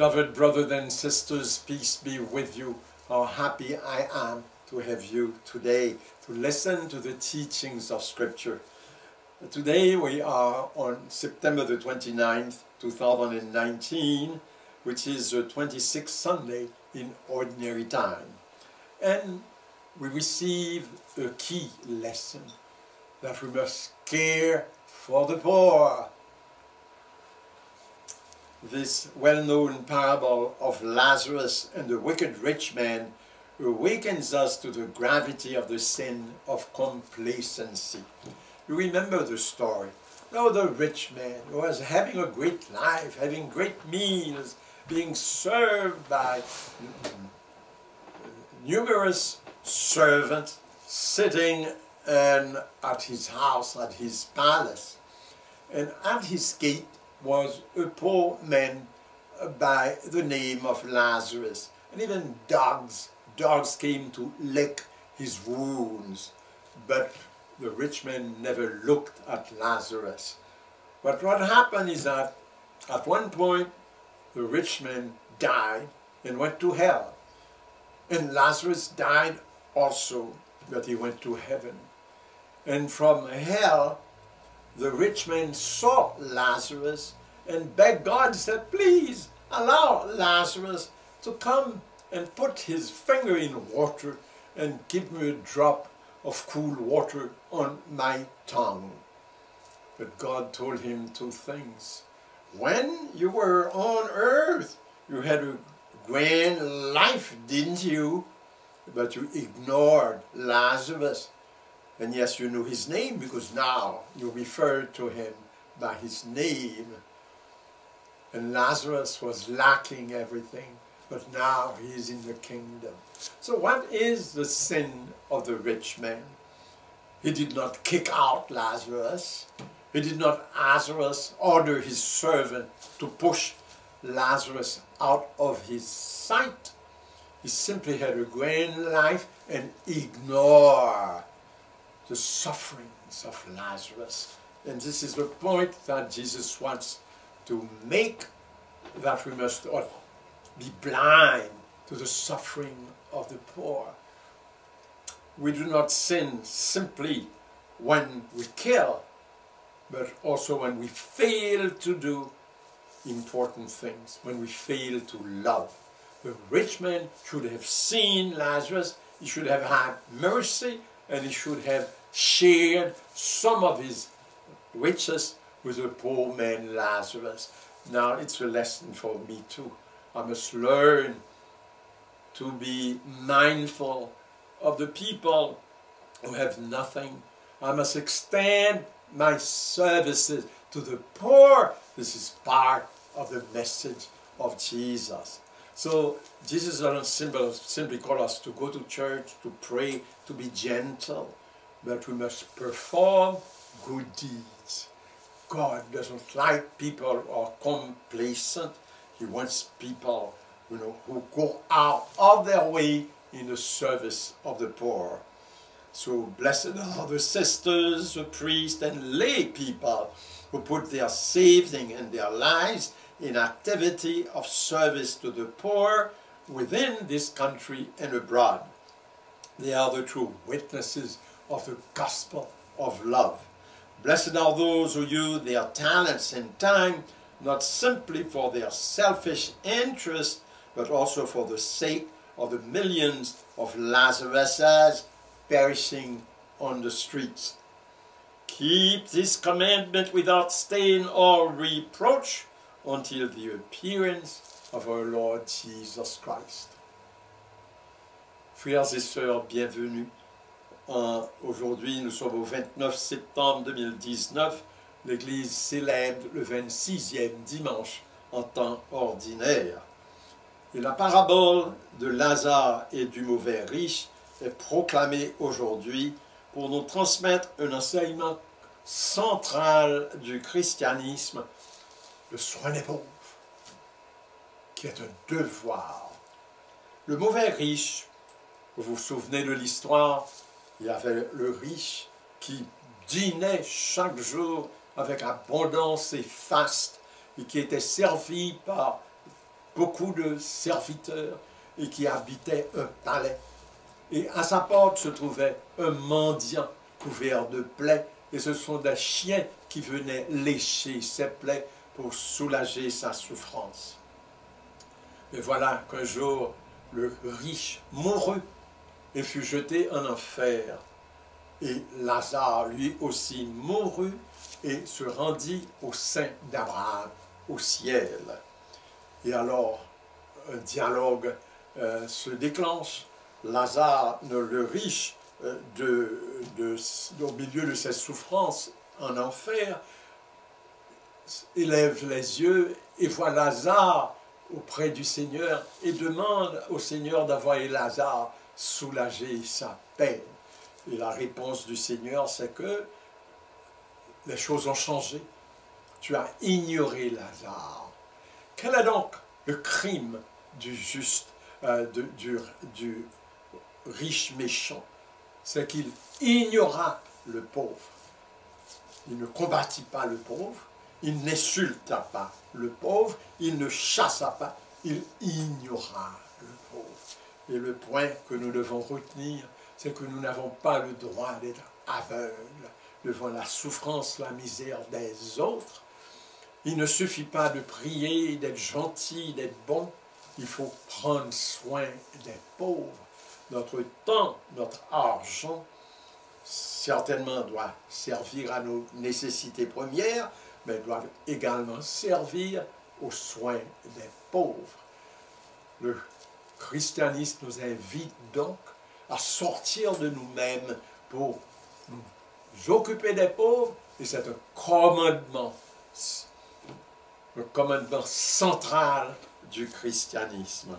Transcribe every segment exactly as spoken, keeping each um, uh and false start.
Beloved brothers and sisters, peace be with you. How happy I am to have you today to listen to the teachings of Scripture. Today we are on September the twenty-ninth, two thousand nineteen, which is the twenty-sixth Sunday in Ordinary Time. And we receive a key lesson that we must care for the poor. This well-known parable of Lazarus and the wicked rich man awakens us to the gravity of the sin of complacency. You remember the story. Now the rich man was having a great life, having great meals, being served by numerous servants, sitting and at his house, at his palace. And at his gate was a poor man by the name of Lazarus. And even dogs, dogs came to lick his wounds. But the rich man never looked at Lazarus. But what happened is that at one point the rich man died and went to hell. And Lazarus died also, but he went to heaven. And from hell, the rich man saw Lazarus and begged God, said, please allow Lazarus to come and put his finger in water and give me a drop of cool water on my tongue. But God told him two things. When you were on earth, you had a grand life, didn't you? But you ignored Lazarus. And yes, you know his name because now you refer to him by his name. And Lazarus was lacking everything, but now he is in the kingdom. So what is the sin of the rich man? He did not kick out Lazarus. He did not Lazarus order his servant to push Lazarus out of his sight. He simply had a grand life and ignored the sufferings of Lazarus. And this is the point that Jesus wants to make, that we must not be blind to the suffering of the poor. We do not sin simply when we kill, but also when we fail to do important things, when we fail to love. The rich man should have seen Lazarus, he should have had mercy, and he should have shared some of his riches with the poor man Lazarus. Now it's a lesson for me too. I must learn to be mindful of the people who have nothing. I must extend my services to the poor. This is part of the message of Jesus. So Jesus doesn't simply, simply call us to go to church, to pray, to be gentle, but we must perform good deeds. God doesn't like people who are complacent. He wants people, you know, who go out of their way in the service of the poor. So blessed are the sisters, the priests, and lay people who put their saving and their lives in activity of service to the poor within this country and abroad. They are the true witnesses of the gospel of love. Blessed are those who use their talents and time not simply for their selfish interest, but also for the sake of the millions of Lazaruses perishing on the streets. Keep this commandment without stain or reproach until the appearance of our Lord Jesus Christ. Frères et sœurs, bienvenue. Euh, Aujourd'hui, nous sommes au vingt-neuf septembre deux mille dix-neuf. L'Église célèbre le vingt-sixième dimanche en temps ordinaire. Et la parabole de Lazare et du mauvais riche est proclamée aujourd'hui pour nous transmettre un enseignement central du christianisme, le soin des pauvres, qui est un devoir. Le mauvais riche, vous vous souvenez de l'histoire, il y avait le riche qui dînait chaque jour avec abondance et faste, et qui était servi par beaucoup de serviteurs et qui habitait un palais. Et à sa porte se trouvait un mendiant couvert de plaies, et ce sont des chiens qui venaient lécher ses plaies pour soulager sa souffrance. Mais voilà qu'un jour, le riche mourut et fut jeté en enfer. Et Lazare, lui aussi, mourut et se rendit au sein d'Abraham, au ciel. Et alors, un dialogue euh, se déclenche. Lazare, le riche, euh, de, de, au milieu de ses souffrances en enfer, élève les yeux et voit Lazare auprès du Seigneur et demande au Seigneur d'envoyer Lazare soulager sa peine. Et la réponse du Seigneur, c'est que les choses ont changé. Tu as ignoré Lazare. Quel est donc le crime du juste, euh, de, du, du riche méchant? C'est qu'il ignora le pauvre. Il ne combattit pas le pauvre, il n'insulta pas le pauvre, il ne chassa pas, il ignora le pauvre. Et le point que nous devons retenir, c'est que nous n'avons pas le droit d'être aveugles devant la souffrance, la misère des autres. Il ne suffit pas de prier, d'être gentil, d'être bon. Il faut prendre soin des pauvres. Notre temps, notre argent, certainement doit servir à nos nécessités premières, mais doit également servir aux soins des pauvres. Le christianisme nous invite donc à sortir de nous-mêmes pour nous occuper des pauvres, et c'est un commandement, le commandement central du christianisme.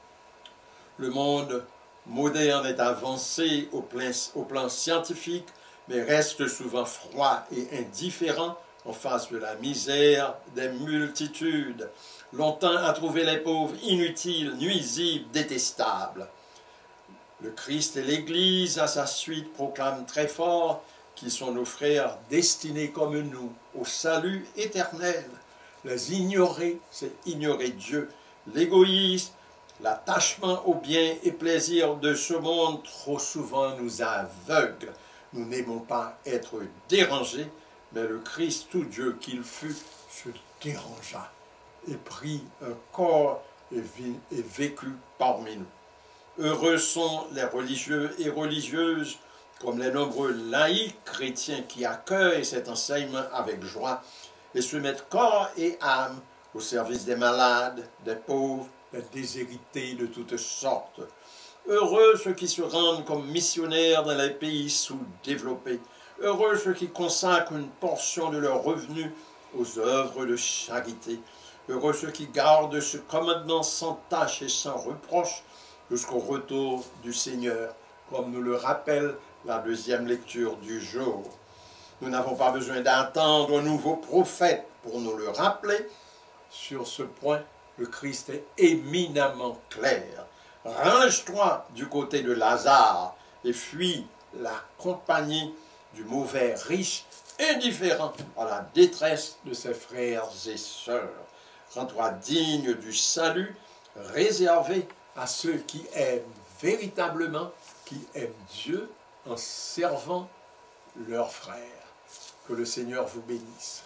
Le monde moderne est avancé au plan, au plan scientifique, mais reste souvent froid et indifférent en face de la misère des multitudes. Longtemps a trouvé les pauvres inutiles, nuisibles, détestables. Le Christ et l'Église, à sa suite, proclament très fort qu'ils sont nos frères destinés comme nous au salut éternel. Les ignorer, c'est ignorer Dieu. L'égoïsme, l'attachement aux biens et plaisirs de ce monde, trop souvent nous aveugle. Nous n'aimons pas être dérangés, mais le Christ, tout Dieu qu'il fut, se dérangea et prit un corps et, vit, et vécut parmi nous. Heureux sont les religieux et religieuses, comme les nombreux laïcs chrétiens qui accueillent cet enseignement avec joie et se mettent corps et âme au service des malades, des pauvres, des déshérités de toutes sortes. Heureux ceux qui se rendent comme missionnaires dans les pays sous-développés. Heureux ceux qui consacrent une portion de leurs revenus aux œuvres de charité. Heureux ceux qui gardent ce commandement sans tâche et sans reproche jusqu'au retour du Seigneur, comme nous le rappelle la deuxième lecture du jour. Nous n'avons pas besoin d'attendre un nouveau prophète pour nous le rappeler. Sur ce point, le Christ est éminemment clair. Range-toi du côté de Lazare et fuis la compagnie du mauvais riche, indifférent à la détresse de ses frères et sœurs. Rends-toi digne du salut réservé à ceux qui aiment véritablement, qui aiment Dieu en servant leurs frères. Que le Seigneur vous bénisse.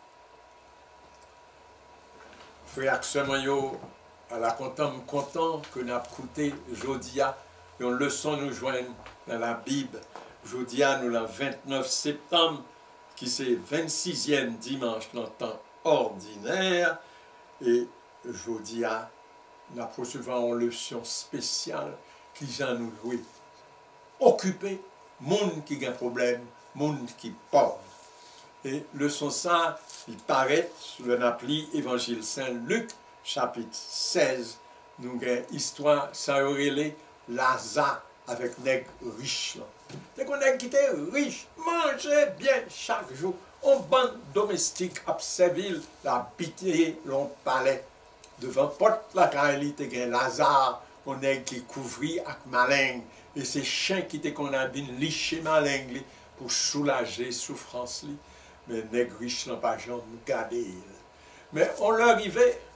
Frère Xemoyo, à la content content que n'a coûté Jodia, une leçon nous joignent dans la Bible. Jodia, nous le vingt-neuf septembre, qui c'est vingt-sixième dimanche dans le temps ordinaire, et Jodia, nous recevons une leçon spéciale qui vient nous louer. Occuper, monde qui a un problème, monde qui pauvre. Et leçon ça, il paraît sur l'appli Évangile Saint-Luc, chapitre seize, nous avons histoire, ça aurait les Lazare avec nègre riche. C'est qu'on nègre qui était riche, mangeait bien chaque jour. On bande domestique à Séville, la pitié, l'on palais. Devant porte la carrelite, il y a Lazare, on nègre qui couvrit avec malingue. Et ces chiens qui étaient qu'on a bien liché malingue pour soulager souffrance. Mais nègre riche n'ont pas jamais gardé. Mais on leur arrivait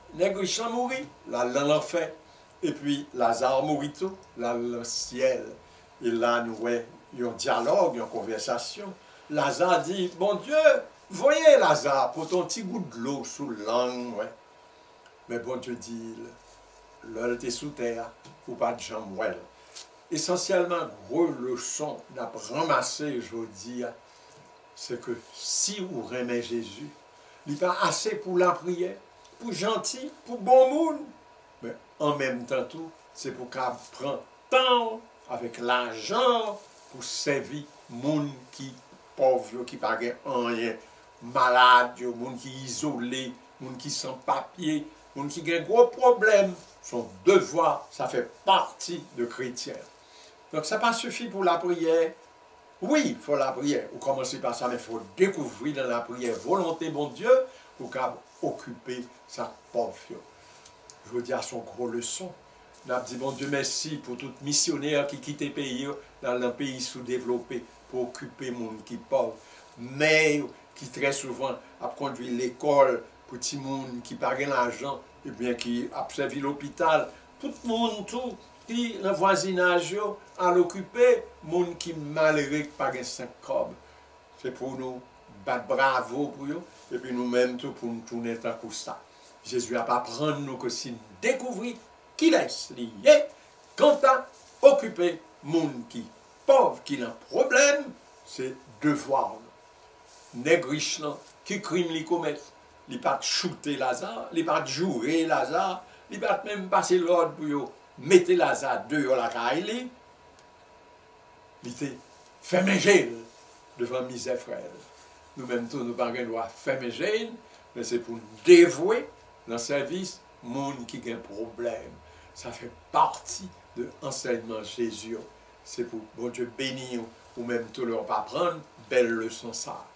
nègre riche mourit, là, dans l'enfer. Et puis, Lazare mourit tout, là, dans le ciel. Et là, nous voyons un dialogue, une conversation. Lazare dit, bon Dieu, voyez Lazare, pour ton petit goût de l'eau sous la langue, ouais. Mais bon Dieu dit, l'eau était sous terre, ou pas de jambes, ouais. Essentiellement, gros leçon n'a ramassé, je veux dire, c'est que si vous aimez Jésus, il n'est pas assez pour la prière, pour gentil, pour bon monde, mais en même temps tout, c'est pour qu'on prenne temps avec l'argent pour servir les gens qui pauvres, qui n'ont rien, malades, les gens qui sont isolés, les gens qui sont sans papier, les gens qui ont des gros problèmes. Son devoir, ça fait partie de chrétien. Donc ça pas suffit pour la prière. Oui, il faut la prière. Vous commencez par ça, mais il faut découvrir dans la prière volonté, bon Dieu, pour occuper sa pauvre. Je veux dire son gros leçon. On a dit, bon Dieu, merci pour tout missionnaire qui quitte le pays, dans un pays sous-développé, pour occuper les gens qui sont pauvres. Mais qui très souvent a conduit l'école pour les gens qui n'ont pas l'argent, et bien qui a servi l'hôpital. Tout le monde, tout, qui le voisinage à l'occuper, les gens qui sont malheureux, qui n'ont pas cinq cobs. C'est pour nous battre bravo pour eux, et puis nous-mêmes, tout pour nous tourner tant que ça. Jésus n'a pas prendre nous que si nous découvrir qu'il est lié quant à occuper les gens qui pauvres, qui ont un problème, c'est devoir. Nègre riche, qui crime les commettre, il ne pas shooter Lazare, il ne pas jouer Lazare, il ne pas même passer l'ordre pour mettre Lazare dehors la caille, il était fait manger devant misère frère. Nous-mêmes, tous, nous n'avons pas le droit de faire manger, mais c'est pour nous dévouer dans le service, les gens qui ont un problème. Ça fait partie de l'enseignement Jésus. C'est pour bon Dieu bénir ou même tout leur pas prendre belle leçon ça.